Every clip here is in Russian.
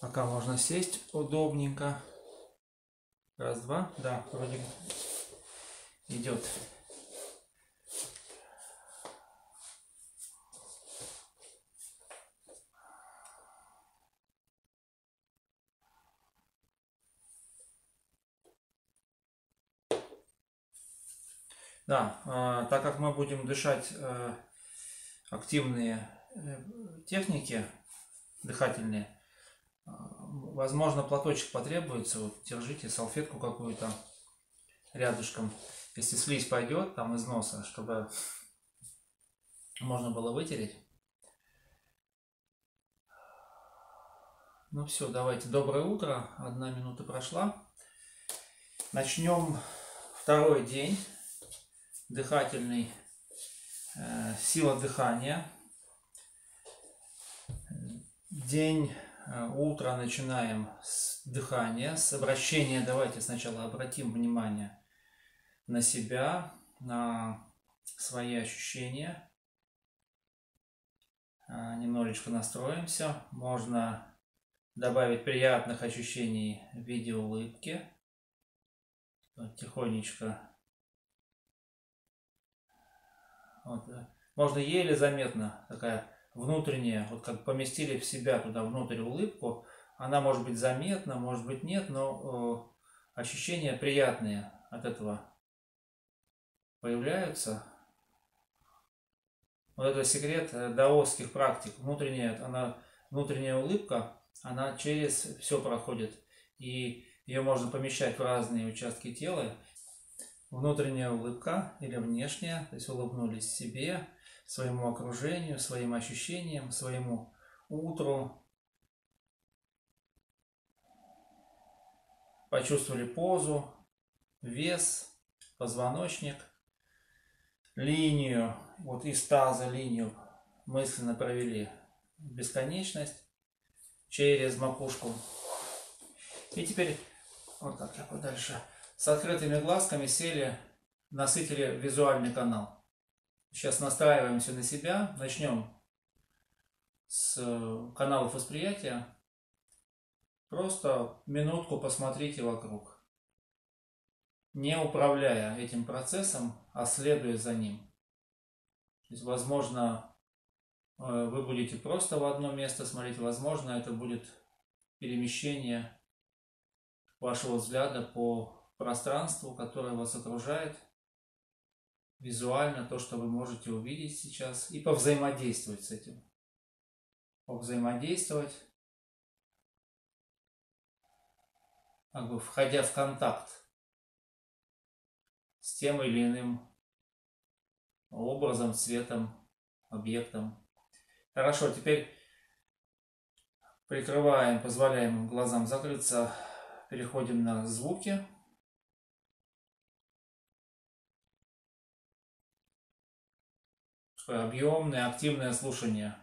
Пока можно сесть удобненько. Раз, два. Да, вроде идет. Да, так как мы будем дышать активные техники дыхательные, возможно, платочек потребуется. Вот держите салфетку какую-то рядышком. Если слизь пойдет там из носа, чтобы можно было вытереть. Ну все, давайте. Доброе утро. 1 минута прошла. Начнем второй день дыхательный. Сила дыхания. День, утро начинаем с дыхания, с обращения. Давайте сначала обратим внимание на себя, на свои ощущения. Немножечко настроимся. Можно добавить приятных ощущений в виде улыбки. Вот, тихонечко. Вот. Можно еле заметно такая внутренняя, вот как поместили в себя туда внутрь улыбку. Она может быть заметна, может быть нет, но ощущения приятные от этого появляются. Вот это секрет даосских практик. Внутренняя улыбка, она через все проходит. И ее можно помещать в разные участки тела. Внутренняя улыбка или внешняя, то есть улыбнулись себе, своему окружению, своим ощущениям, своему утру. Почувствовали позу, вес, позвоночник, линию, вот из таза линию мысленно провели в бесконечность через макушку. И теперь вот так я подальше. С открытыми глазками сели, насытили визуальный канал. Сейчас настраиваемся на себя. Начнем с каналов восприятия. Просто минутку посмотрите вокруг. Не управляя этим процессом, а следуя за ним. То есть, возможно, вы будете просто в одно место смотреть. Возможно, это будет перемещение вашего взгляда по пространству, которое вас окружает, визуально то, что вы можете увидеть сейчас, и повзаимодействовать с этим. Повзаимодействовать, как бы входя в контакт с тем или иным образом, цветом, объектом. Хорошо, теперь прикрываем, позволяем глазам закрыться, переходим на звуки. Такое объемное, активное слушание.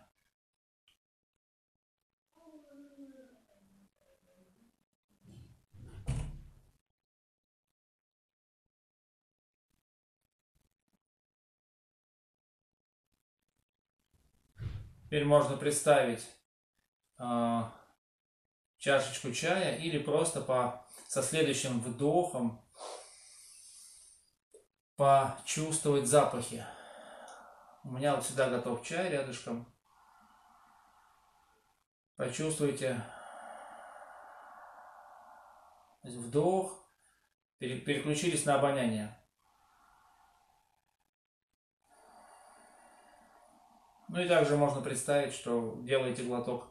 Теперь можно представить чашечку чая или просто со следующим вдохом почувствовать запахи. У меня вот всегда готов чай рядышком. Почувствуйте вдох, переключились на обоняние. Ну и также можно представить, что делаете глоток.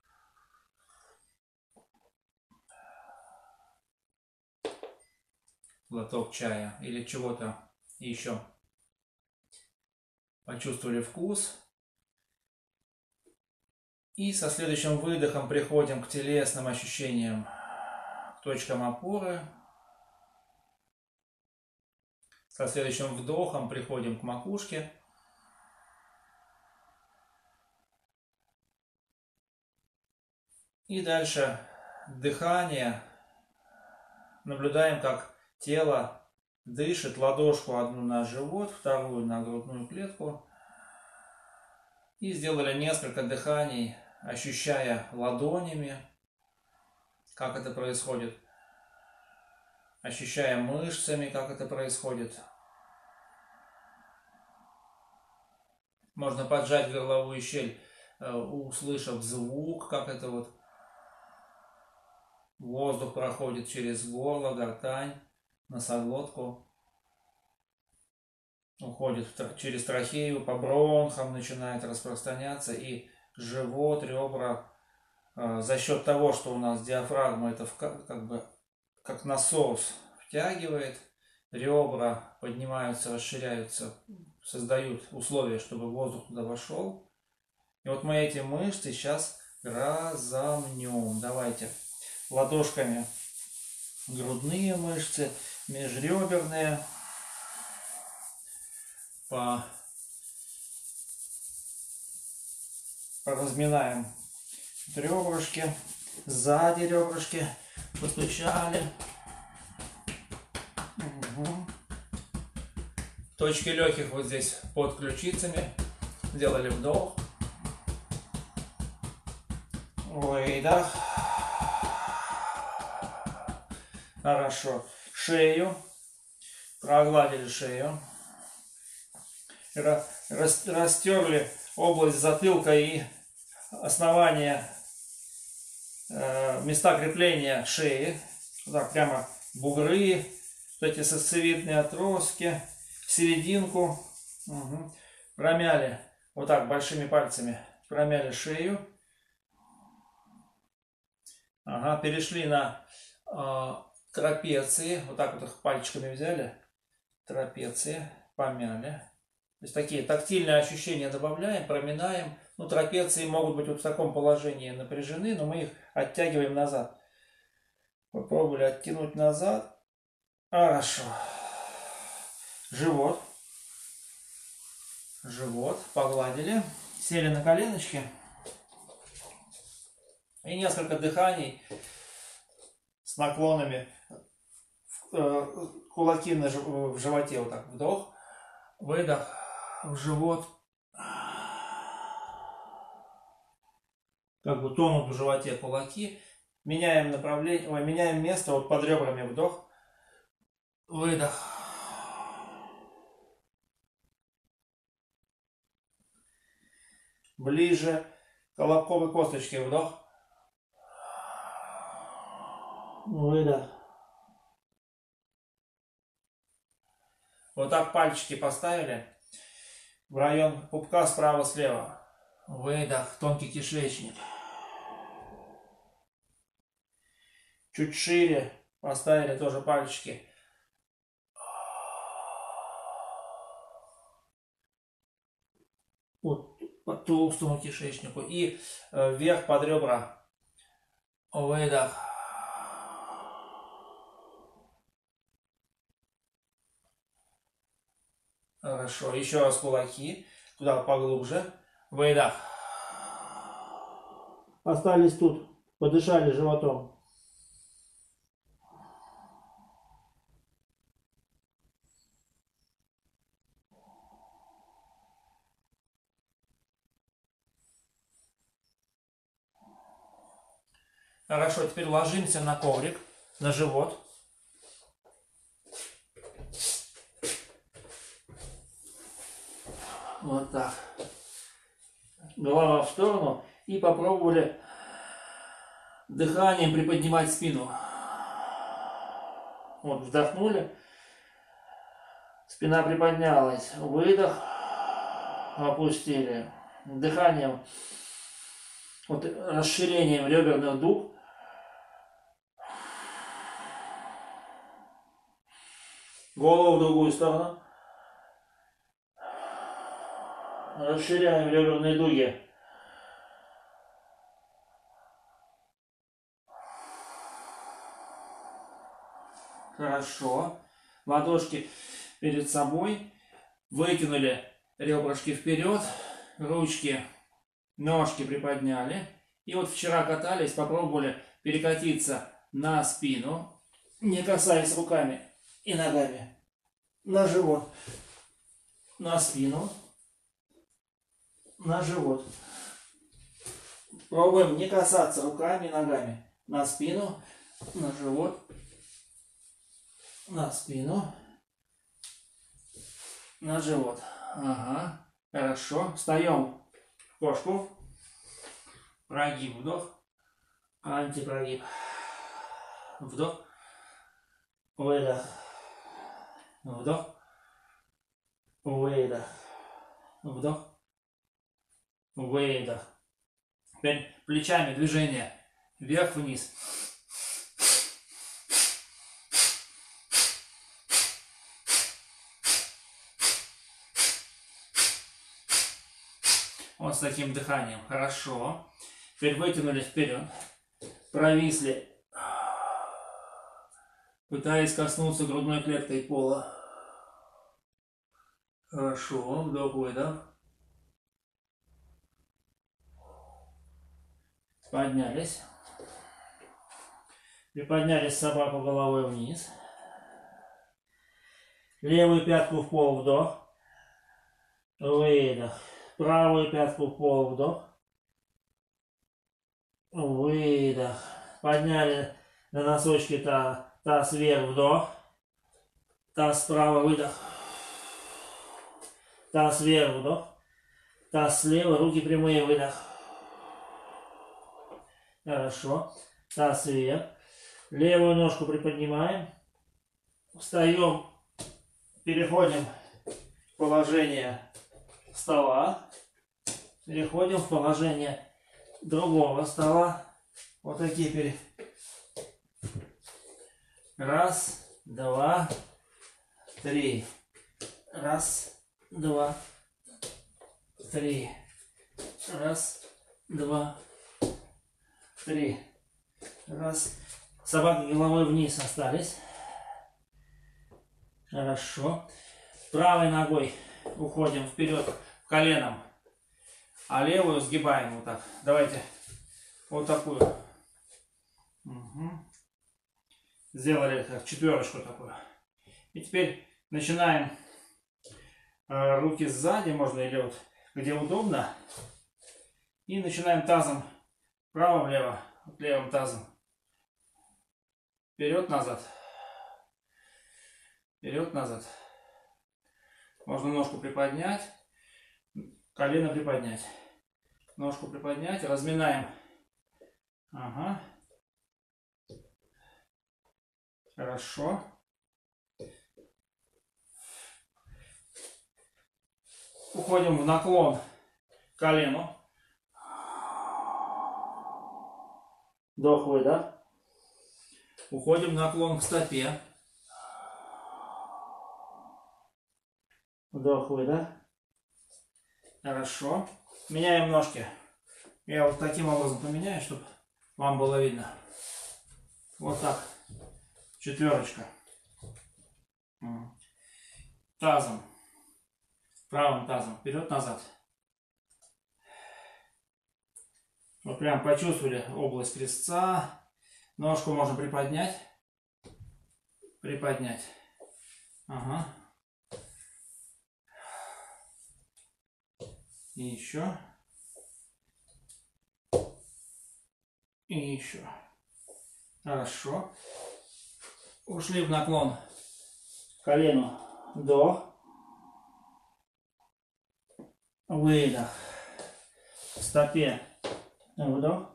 Глоток чая или чего-то еще. Почувствовали вкус. И со следующим выдохом приходим к телесным ощущениям, к точкам опоры. Со следующим вдохом приходим к макушке. И дальше дыхание. Наблюдаем, как тело дышит, ладошку одну на живот, вторую на грудную клетку. И сделали несколько дыханий, ощущая ладонями как это происходит. Ощущаем мышцами, как это происходит. Можно поджать горловую щель, услышав звук, как это вот воздух проходит через горло, гортань, носоглотку, уходит через трахею, по бронхам начинает распространяться, и живот, ребра, за счет того, что у нас диафрагма это как бы как насос втягивает, ребра поднимаются, расширяются, создают условия, чтобы воздух туда вошел. И вот мы эти мышцы сейчас разомнем. Давайте ладошками грудные мышцы, межреберные, разминаем ребрышки, сзади ребрышки, постучали. Угу. Точки легких вот здесь под ключицами. Сделали вдох. Выдох. Хорошо. Шею. Прогладили шею. Растерли область затылка и основание, места крепления шеи. Так, прямо бугры, вот эти сосцевидные отростки, серединку. Угу. Промяли вот так большими пальцами. Промяли шею. Ага, перешли на трапеции. Вот так вот их пальчиками взяли. Трапеции. Помяли. То есть такие тактильные ощущения добавляем, проминаем. Ну, трапеции могут быть вот в таком положении напряжены, но мы их оттягиваем назад. Попробовали оттянуть назад. Хорошо. Живот. Живот. Погладили. Сели на коленочки. И несколько дыханий с наклонами. Кулаки в животе. Вот так. Вдох. Выдох. В живот. Как бы тонут в животе кулаки. Меняем направление, меняем место вот под ребрами. Вдох. Выдох. Ближе к лобковой косточке. Вдох. Выдох. Вот так пальчики поставили в район пупка справа-слева. Выдох. Тонкий кишечник. Чуть шире поставили тоже пальчики. Вот по толстому кишечнику. И вверх под ребра. Выдох. Хорошо. Еще раз кулаки. Туда поглубже. Выдох. Остались тут. Подышали животом. Хорошо, теперь ложимся на коврик, на живот. Вот так. Голова в сторону. И попробовали дыханием приподнимать спину. Вот, вдохнули. Спина приподнялась. Выдох. Опустили. Дыханием, вот, расширением реберных дуг. Голову в другую сторону. Расширяем реберные дуги. Хорошо. Ладошки перед собой. Вытянули ребрышки вперед. Ручки, ножки приподняли. И вот вчера катались, попробовали перекатиться на спину, не касаясь руками и ногами. На живот. На спину. На живот. Пробуем не касаться руками и ногами. на спину, на живот, на спину, на живот. Ага, хорошо. Встаем в кошку. Прогиб, вдох, антипрогиб. Вдох, выдох, вдох, выдох, вдох, выдох. Теперь плечами движение вверх-вниз. Вот с таким дыханием. Хорошо. Теперь вытянулись вперед. Провисли. Пытаясь коснуться грудной клеткой пола. Хорошо. Вдох-выдох. Поднялись. Приподнялись собаку головой вниз. Левую пятку в пол, вдох. Выдох. Правую пятку в пол, вдох. Выдох. Подняли на носочки таз вверх, вдох. Таз справа, выдох. Таз вверх, вдох. Таз слева, руки прямые, выдох. Хорошо. Таз вверх. Левую ножку приподнимаем. Встаем. Переходим в положение стола. Переходим в положение другого стола. Вот такие раз, два, три. Раз, два, три. Раз, два, три. Раз. Собаки головой вниз остались. Хорошо. Правой ногой уходим вперед коленом, а левую сгибаем вот так. Давайте вот такую. Угу. Сделали как четверочку такую. И теперь начинаем руки сзади, можно или вот где удобно. И начинаем тазом вправо-влево, левым тазом. Вперед-назад. Вперед-назад. Можно ножку приподнять, колено приподнять. Ножку приподнять, разминаем. Ага. Хорошо. Уходим в наклон к колену. Вдох-выдох. Уходим в наклон к стопе. Вдох-выдох. Хорошо. Меняем ножки. Я вот таким образом поменяю, чтобы вам было видно. Вот так. Четверочка. Тазом. Правым тазом. Вперед-назад. Вот прям почувствовали область крестца. Ножку можно приподнять. Приподнять. Ага. И еще. И еще. Хорошо. Ушли в наклон. Колено. Вдох. Выдох. В стопе. Вдох.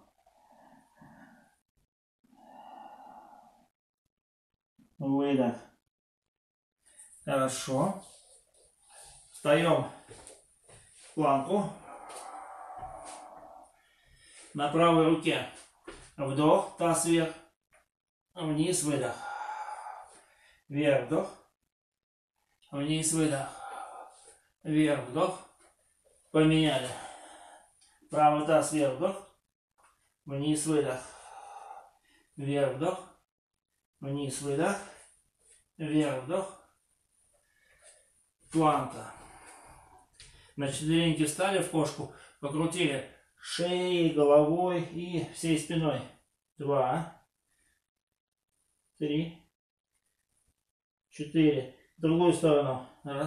Выдох. Хорошо. Встаем в планку. На правой руке. Вдох. Таз вверх. Вниз. Выдох. Вверх. Вдох. Вниз. Выдох. Вверх. Вдох. Поменяли. Правый таз вверх. Вдох. Вниз. Выдох. Вверх. Вдох. Вниз. Выдох. Вверх. Вдох. Планка. На четвереньки встали в кошку. Покрутили шеей, головой и всей спиной. 2, 3, 4. В другую сторону. 1,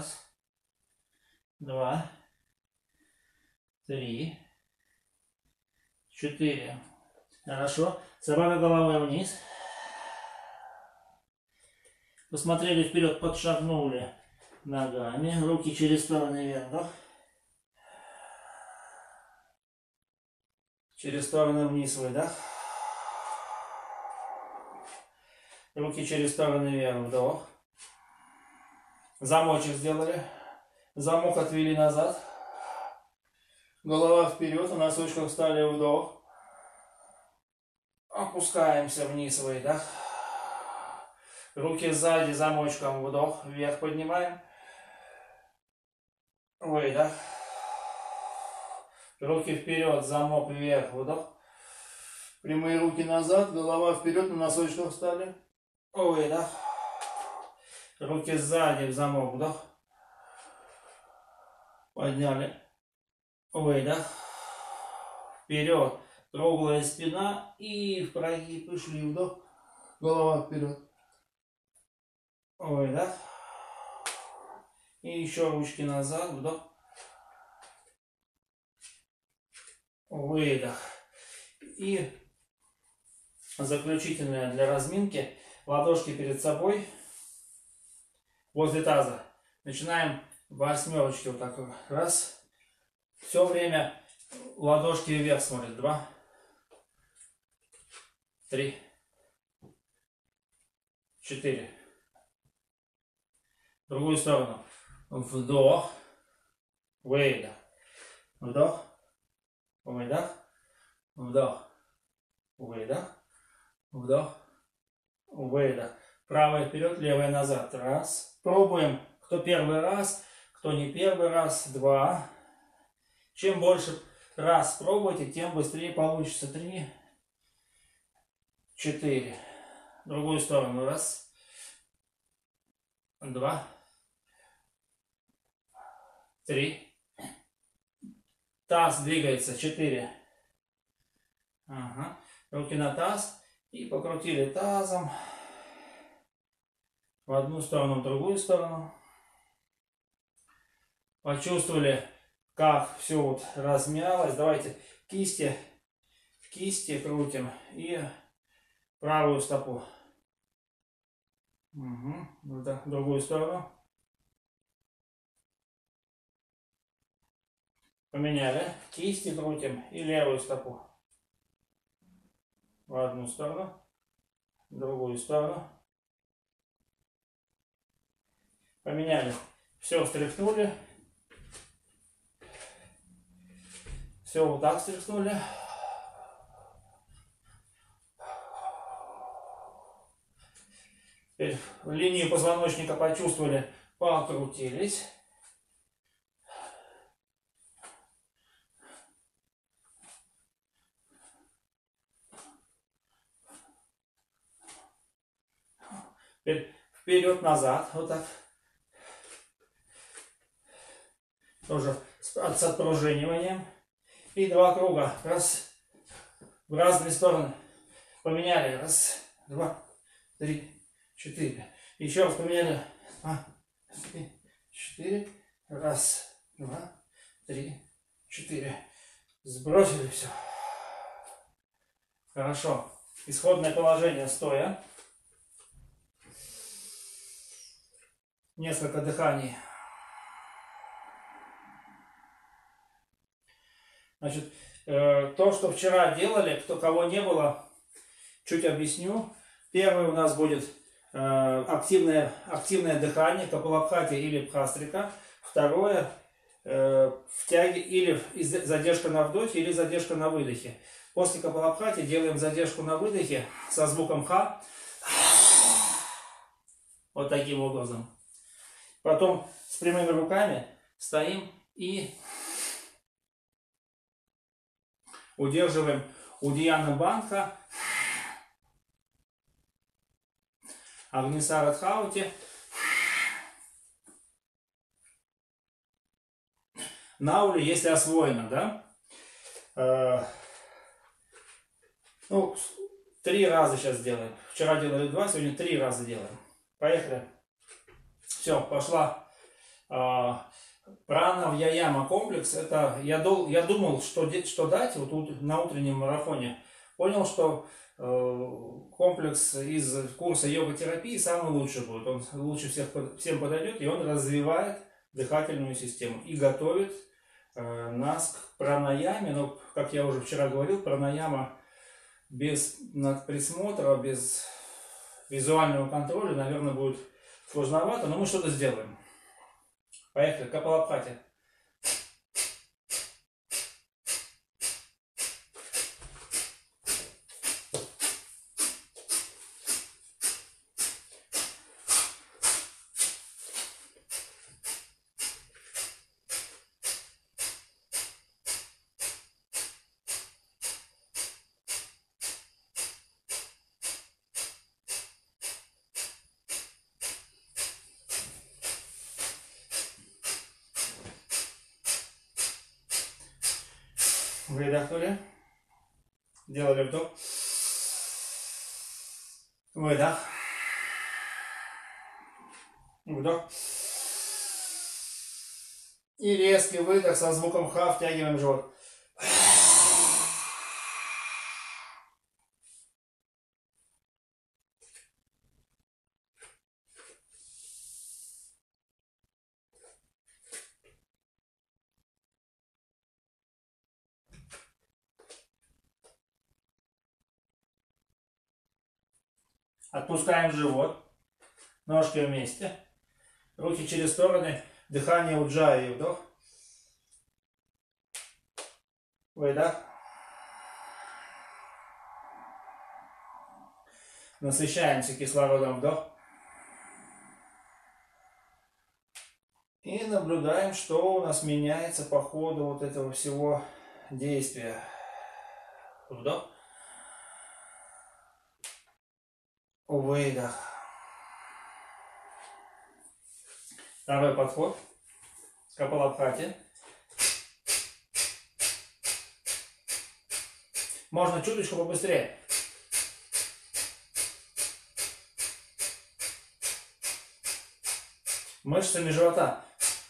2, 3, 4. Хорошо. Собака головой вниз. Посмотрели вперед, подшагнули ногами. Руки через стороны вверх. Вдох. Через стороны вниз выдох. Руки через стороны вверх. Вдох. Замочек сделали. Замок отвели назад. Голова вперед. На носочках встали. Вдох. Опускаемся вниз. Выдох. Руки сзади замочком. Вдох. Вверх поднимаем. Выдох. Руки вперед. Замок вверх. Вдох. Прямые руки назад. Голова вперед. На носочках встали. Выдох. Руки сзади в замок. Вдох. Подняли. Выдох. Вперед. Круглая спина. И в прогиб пошли. Вдох. Голова вперед. Выдох. И еще ручки назад. Вдох. Выдох. И заключительное для разминки. Ладошки перед собой. Возле таза. Начинаем восьмерочки. Вот так. Раз. Все время ладошки вверх смотрят. 2. 3. 4. В другую сторону. Вдох. Выдох. Вдох. Выдох. Вдох. Выдох. Вдох. Выдох. Правая вперед, левая назад. Раз. Пробуем. Кто первый раз, кто не первый раз. 2. Чем больше раз пробуете, тем быстрее получится. 3. 4. В другую сторону. Раз. 2. 3. Таз двигается. 4. Ага. Руки на таз. И покрутили тазом. В одну сторону, в другую сторону. Почувствовали, как все вот размялось. Давайте кисти крутим. И правую стопу. Угу. В другую сторону. Поменяли. Кисти крутим и левую стопу. В одну сторону. В другую сторону. Поменяли. Все встряхнули. Все вот так встряхнули. Теперь линию позвоночника почувствовали. Покрутились. Теперь вперед-назад. Вот так. Тоже с отпружиниванием. И 2 круга. Раз. В разные стороны. Поменяли. Раз, 2, 3, 4. Еще раз поменяли. 2, 3, 4. Раз, 2, 3, 4. Сбросили все. Хорошо. Исходное положение стоя. Несколько дыханий. Значит, то, что вчера делали, кого не было, чуть объясню. Первый у нас будет активное дыхание, капалабхати или бхастрика. Второе втяги или задержка на вдохе, или задержка на выдохе. После капалабхати делаем задержку на выдохе со звуком ха. Вот таким образом. Потом с прямыми руками стоим и удерживаем Удияна Бандха, Агнисарадхаути, Наули, если освоено, да? Ну, 3 раза сейчас делаем. Вчера делали 2, сегодня 3 раза делаем. Поехали. Все, пошла прана вьяяма комплекс. Это я думал, что дать вот на утреннем марафоне. понял, что комплекс из курса йога-терапии самый лучший будет. Он лучше всем подойдет, и он развивает дыхательную систему и готовит нас к пранаяме. Но, как я уже вчера говорил, пранаяма без присмотра, без визуального контроля, наверное, будет сложновато, но мы что-то сделаем. Поехали, Капалабхати. Выдохнули. Делали вдох. Выдох. Вдох. И резкий выдох со звуком ха, втягиваем живот. Отпускаем живот. Ножки вместе. Руки через стороны. Дыхание уджаи. Вдох. Выдох. Насыщаемся кислородом. Вдох. И наблюдаем, что у нас меняется по ходу вот этого всего действия. Вдох. Выдох. Второй подход. Капалабхати. Можно чуточку побыстрее. Мышцами живота.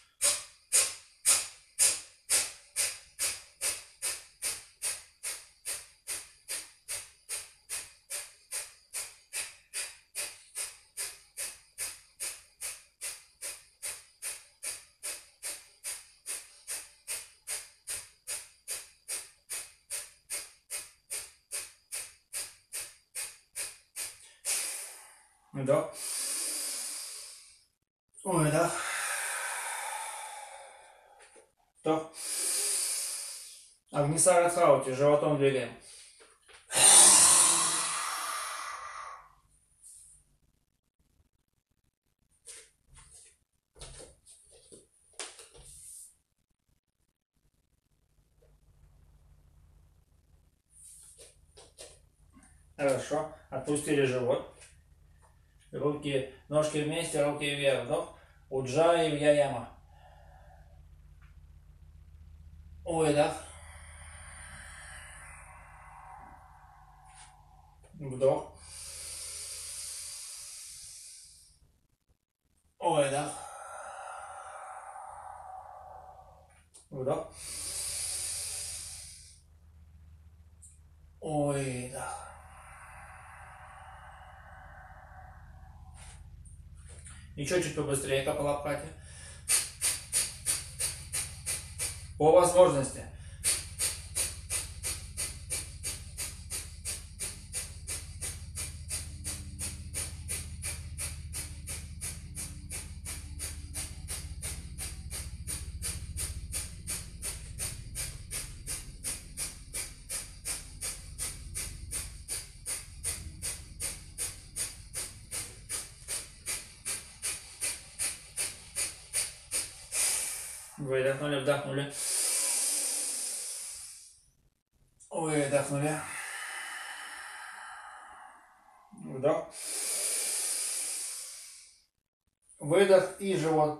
Вдох. Выдох. Вдох. Агнисарадхаути, животом двигаем. Хорошо. Отпустили живот. Руки, ножки вместе, руки вверх. Вдох. Уджаи Вьяяма. Выдох. Вдох. Выдох. Вдох. Выдох. Еще чуть побыстрее, Капалабхати. По возможности. Выдохнули, вдохнули. Выдохнули. Вдох. Выдох и живот.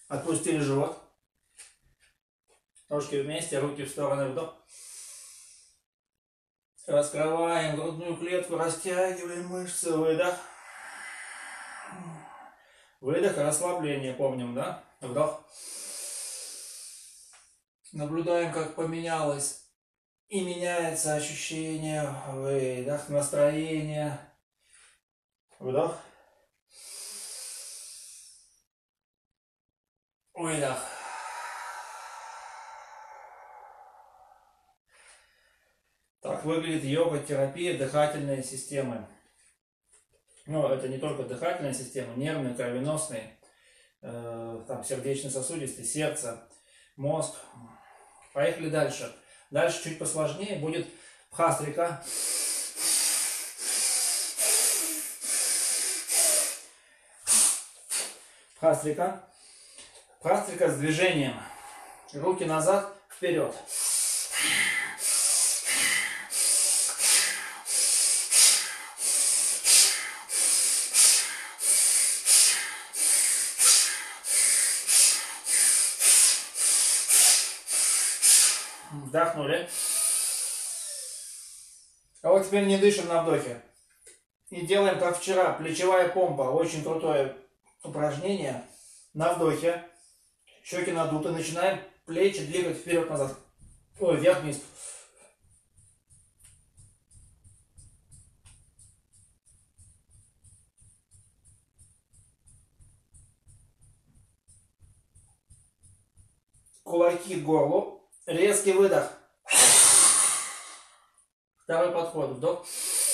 Отпустили живот. Ножки вместе, руки в стороны, вдох. Раскрываем грудную клетку, растягиваем мышцы, выдох. Выдох, расслабление, помним, да? Вдох. Наблюдаем, как поменялось и меняется ощущение. Выдох, настроение. Вдох. Выдох. Так выглядит йога-терапия дыхательной системы. Но это не только дыхательная система, нервные, кровеносные, там сердечно-сосудистые, сердце, мозг. Поехали дальше. Дальше чуть посложнее будет бхастрика. Бхастрика. Бхастрика с движением. Руки назад, вперед. Вдохнули. А вот теперь не дышим на вдохе. И делаем, как вчера, плечевая помпа. Очень крутое упражнение. На вдохе. Щеки надуты. Начинаем плечи двигать вперед-назад. Ой, вверх-вниз. Кулаки к горлу. Резкий выдох. Второй подход. Вдох.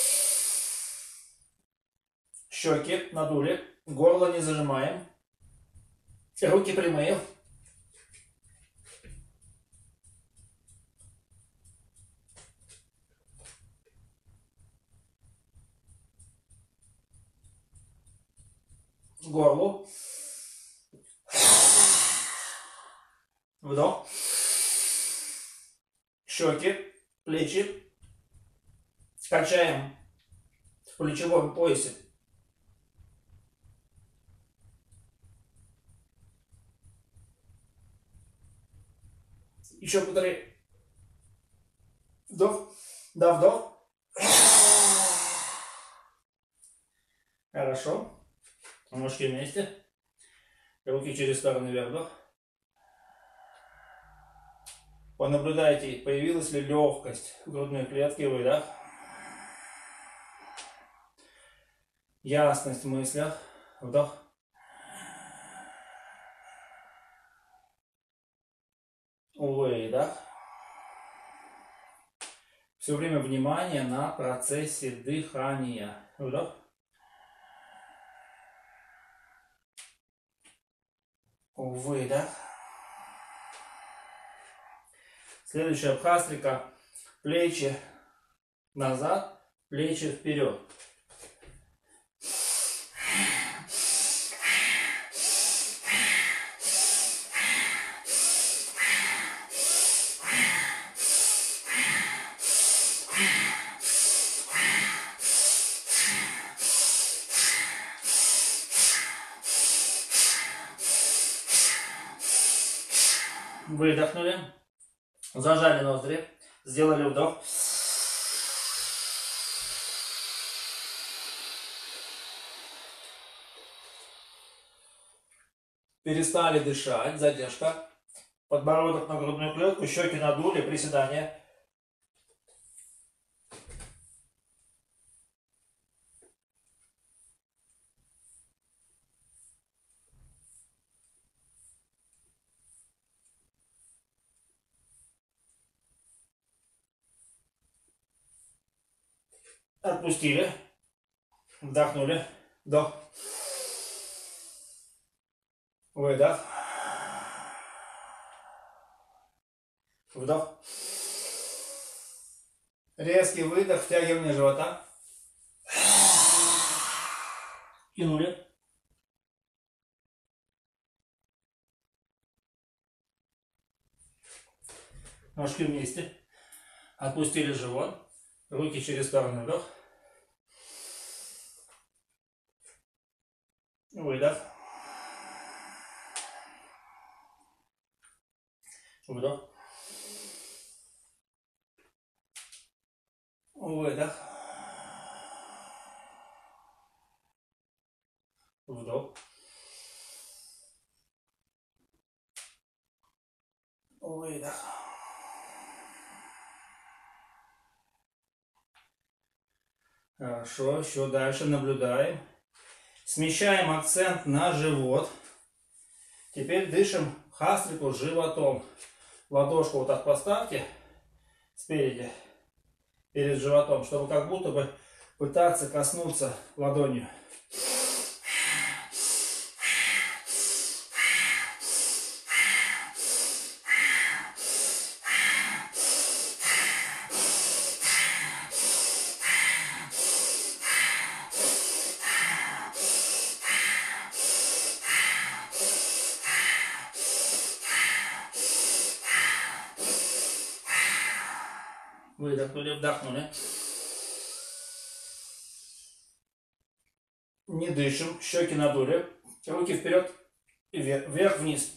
Щеки надули. Горло не зажимаем. Руки прямые. Горлу. Вдох. Щеки, плечи. Качаем в плечевом поясе. Еще повтори. Вдох. Да, вдох. Хорошо. Ножки вместе. Руки через стороны вверх. Вдох. Понаблюдайте, появилась ли легкость в грудной клетке. Выдох. Ясность в мыслях. Вдох. Выдох. Все время внимание на процессе дыхания. Вдох. Выдох. Следующая бхастрика. Плечи назад, плечи вперед. Выдохнули. Зажали ноздри. Сделали вдох. Перестали дышать. Задержка. Подбородок на грудную клетку. Щеки надули. Приседания. Отпустили. Вдохнули. Вдох. Выдох. Вдох. Резкий выдох, втягивание живота. Тянули. Ножки вместе. Отпустили живот. Руки через сторону. Вдох. Выдох. Вдох. Выдох. Вдох. Выдох. Хорошо, еще дальше наблюдаем. Смещаем акцент на живот. Теперь дышим хастрику животом. Ладошку вот так поставьте спереди, перед животом, чтобы как будто бы пытаться коснуться ладонью. Выдохнули, вдохнули. Не дышим, щеки надули. Руки вперед и вверх-вниз.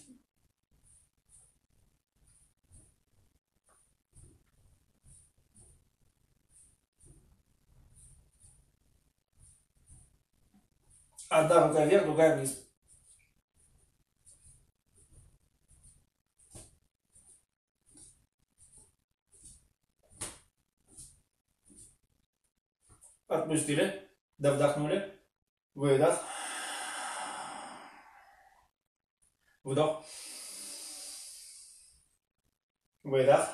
Одна рука вверх, другая вниз. Отпустили. Да, вдохнули. Выдох. Вдох. Выдох.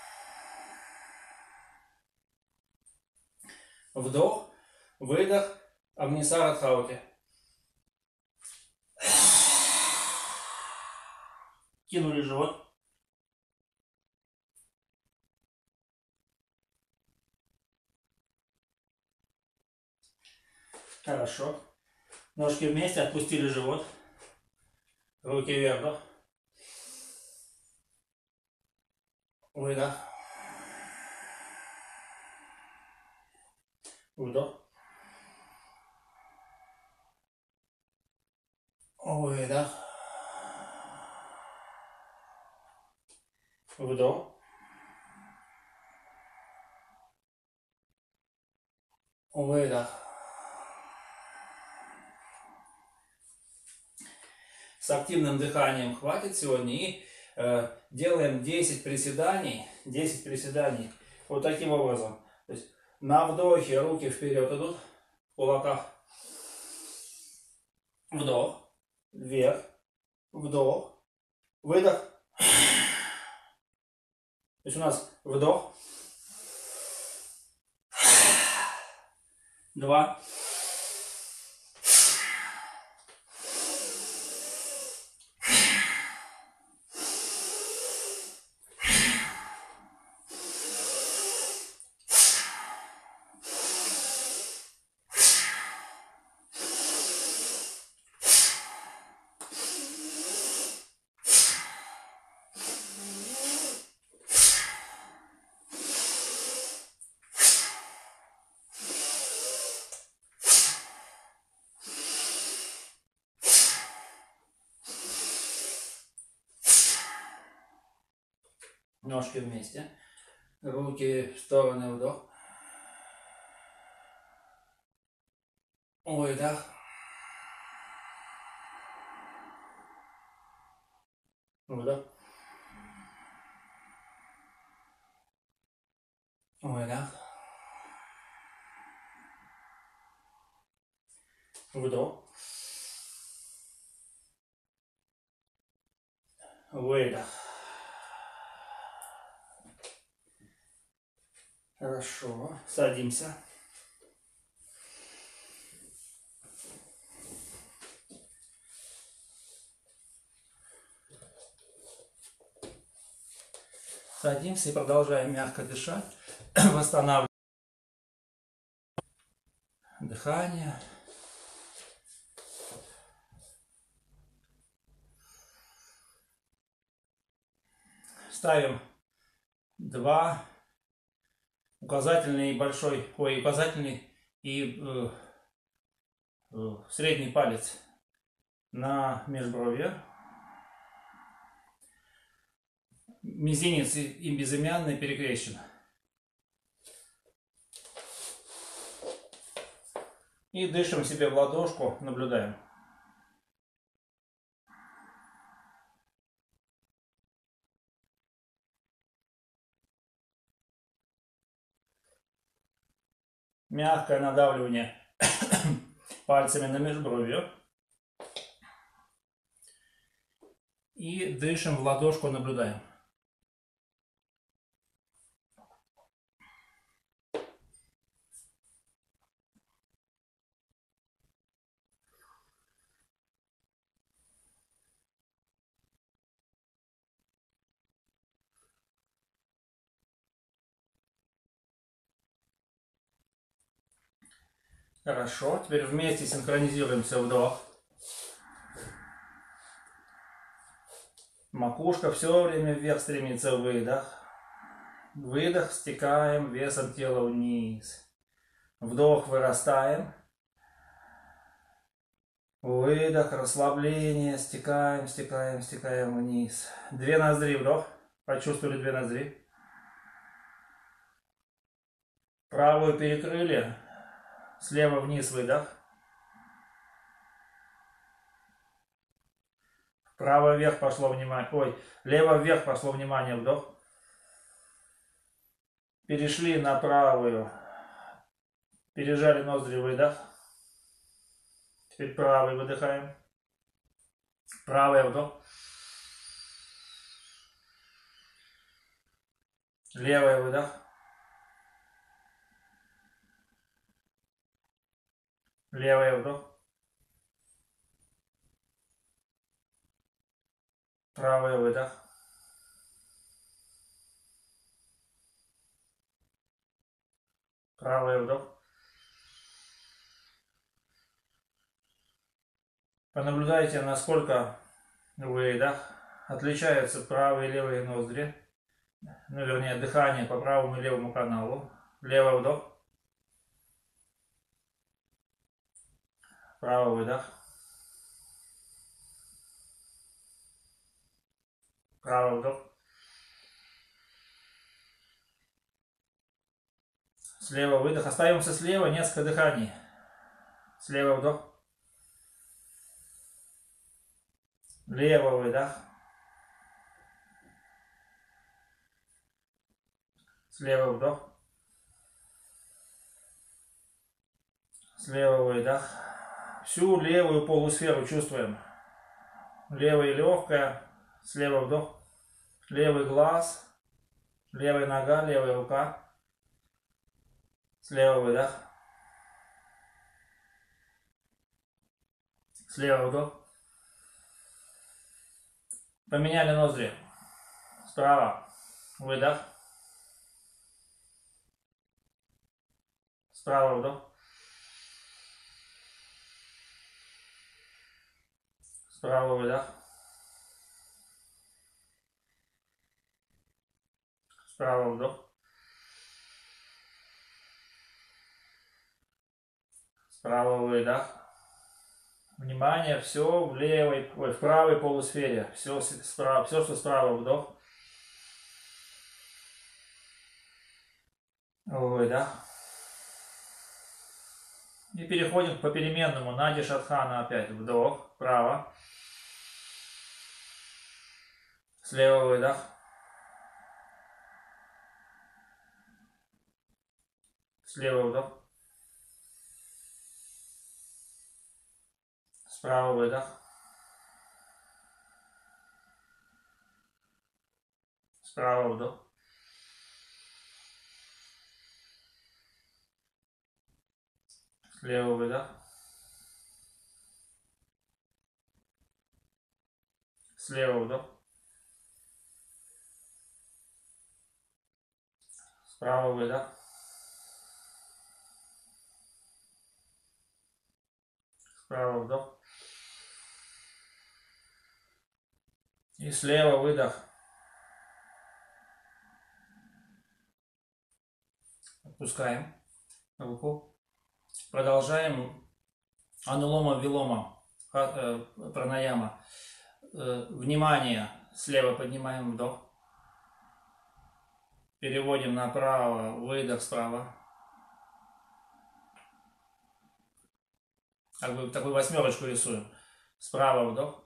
Вдох. Выдох. Агни-сарадхауti. Кинули живот. Хорошо. Ножки вместе, отпустили живот. Руки вверх. Выдох. Вдох. Выдох. Вдох. Выдох. С активным дыханием хватит сегодня. И делаем 10 приседаний. 10 приседаний. Вот таким образом. То есть на вдохе руки вперед идут. В кулаках. Вдох. Вверх. Вдох. Выдох. То есть у нас вдох. 2. Ножки вместе. Руки в стороны, вдох. Выдох. Вдох. Выдох. Вдох. Выдох. Хорошо. Садимся. Садимся и продолжаем мягко дышать. Восстанавливаем дыхание. Ставим 2 указательный и большой, указательный и средний палец на межбровье. Мизинец и безымянный перекрещен. И дышим себе в ладошку, наблюдаем. Мягкое надавливание пальцами на межбровью. И дышим в ладошку, наблюдаем. Хорошо, теперь вместе синхронизируемся вдох. Макушка все время вверх стремится, выдох. Выдох, стекаем весом тела вниз. Вдох, вырастаем. Выдох, расслабление, стекаем, стекаем, стекаем вниз. 2 ноздри, вдох. Почувствовали 2 ноздри. Правую перекрыли. Слева вниз, выдох. Право вверх пошло внимание. Ой, лево вверх пошло внимание, вдох. Перешли на правую. Пережали ноздри, выдох. Теперь правый выдыхаем. Правый вдох. Левый выдох. Левый вдох. Правый выдох. Правый вдох. Понаблюдайте, насколько выдох отличаются правые и левые ноздри. Ну, вернее, дыхание по правому и левому каналу. Левый вдох. Правый выдох. Правый вдох. Слева выдох. Остаемся слева, несколько дыханий. Слева вдох. Левый выдох. Слева вдох. Слева выдох. Всю левую полусферу чувствуем. Левая легкая. Слева вдох. Левый глаз. Левая нога, левая рука. Слева выдох. Слева вдох. Поменяли ноздри. Справа. Выдох. Справа вдох. Справа выдох. Справа вдох. Справа выдох. Внимание, все в левой, ой, в правой полусфере. Все справа, все, что справа, вдох. Выдох. И переходим к попеременному. Нади Шадхана опять. Вдох. Вправо. Слева выдох. Слева вдох. Справа выдох. Справа вдох. Слева выдох. Слева вдох. Справа выдох. Справа вдох. И слева выдох. Отпускаем руку. Продолжаем анулома-вилома, пранаяма. Внимание. Слева поднимаем вдох. Переводим направо, выдох справа. Как бы такую восьмерочку рисуем. Справа вдох.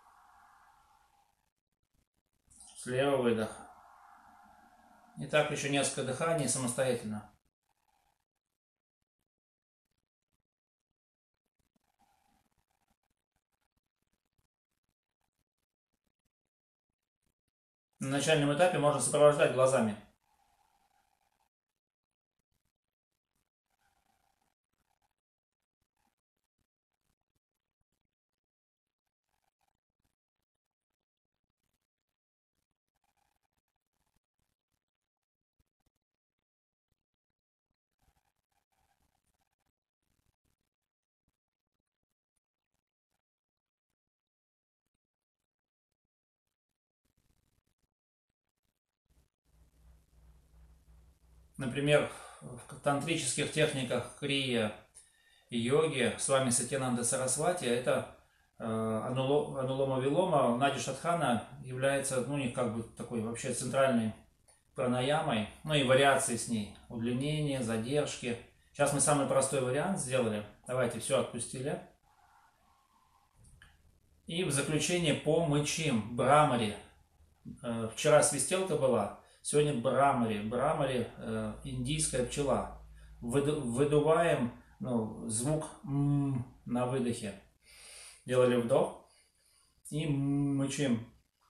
Слева выдох. И так еще несколько дыханий самостоятельно. На начальном этапе можно сопровождать глазами. Например, в тантрических техниках крия и йоги с вами Сатьянанда Сарасвати это анулома-вилома, Нади Шадхана является, ну, у них как бы такой вообще центральной пранаямой, ну и вариации с ней, удлинение, задержки. Сейчас мы самый простой вариант сделали. Давайте все отпустили. И в заключение помычим, брамари. Вчера свистелка была, сегодня брамари. Брамари индийская пчела. Выдуваем, ну, звук на выдохе. Делали вдох и мычим.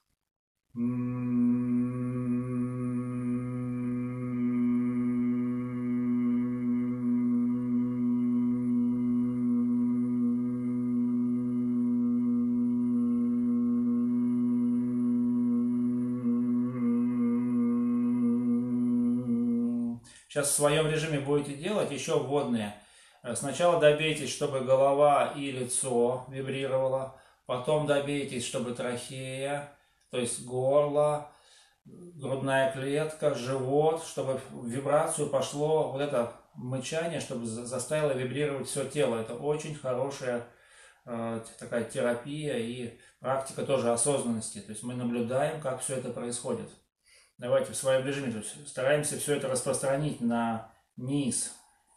Сейчас в своем режиме будете делать еще вводные. Сначала добейтесь, чтобы голова и лицо вибрировало. Потом добейтесь, чтобы трахея, то есть горло, грудная клетка, живот, чтобы в вибрацию пошло вот это мычание, чтобы заставило вибрировать все тело. Это очень хорошая такая терапия и практика тоже осознанности. То есть мы наблюдаем, как все это происходит. Давайте в своем режиме, то есть стараемся все это распространить на низ.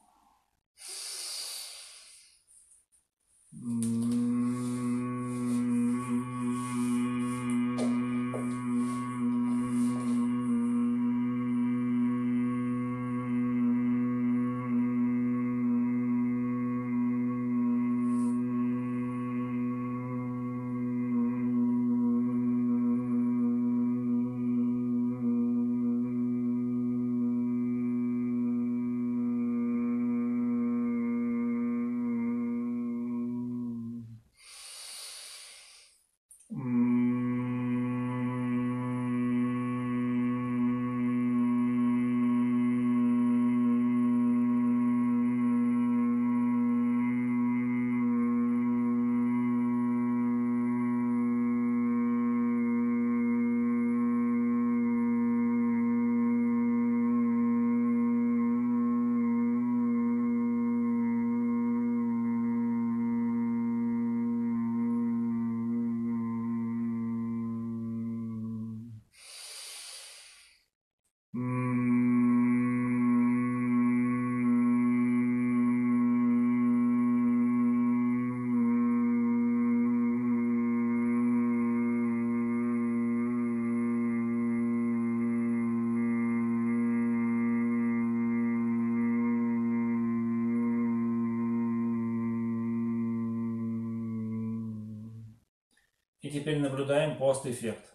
И теперь наблюдаем постэффект.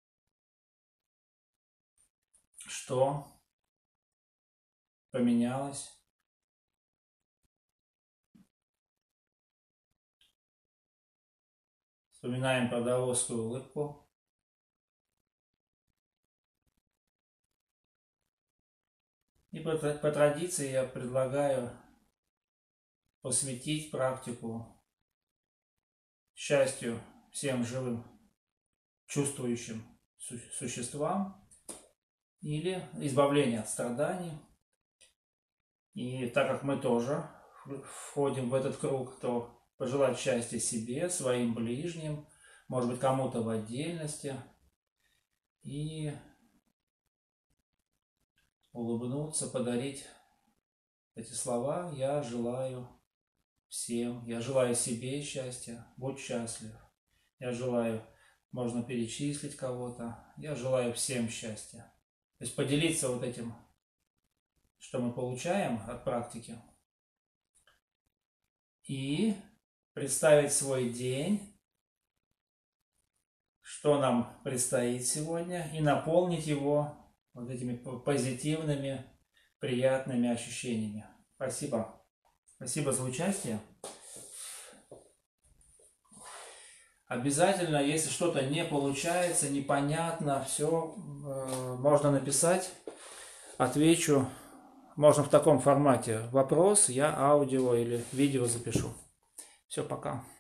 Что поменялось? Вспоминаем про даосскую улыбку. И по традиции я предлагаю посвятить практику счастью всем живым, чувствующим существам или избавлению от страданий. И так как мы тоже входим в этот круг, то пожелать счастья себе, своим ближним, может быть, кому-то в отдельности. И улыбнуться, подарить эти слова. Я желаю всем, я желаю себе счастья, будь счастлив. Я желаю, можно перечислить кого-то, я желаю всем счастья. То есть поделиться вот этим, что мы получаем от практики, и представить свой день, что нам предстоит сегодня, и наполнить его вот этими позитивными, приятными ощущениями. Спасибо. Спасибо за участие. Обязательно, если что-то не получается, непонятно, все, можно написать, отвечу. Можно в таком формате. Вопрос, я аудио или видео запишу. Все, пока.